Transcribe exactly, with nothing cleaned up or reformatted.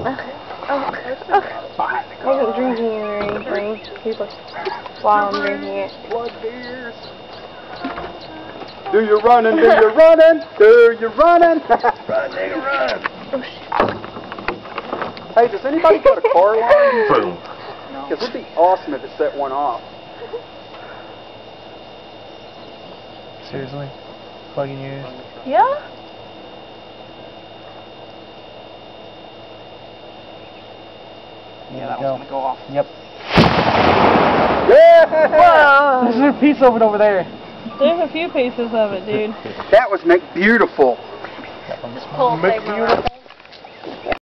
Oh, oh. I wasn't drinking it or anything. People, while I'm drinking it. Blood beers. Do you running? Do you running? Do you running? Run, nigga, run. Oh shit. Hey, does anybody got a car line? Boom. Because it'd be awesome if it set one off. Seriously? Plugging yours? Yeah? Yeah, that one's gonna go off. Yep. Yeah! Whoa! There's a piece of it over there. There's a few pieces of it, dude. That was McBeautiful. Pull McBeautiful.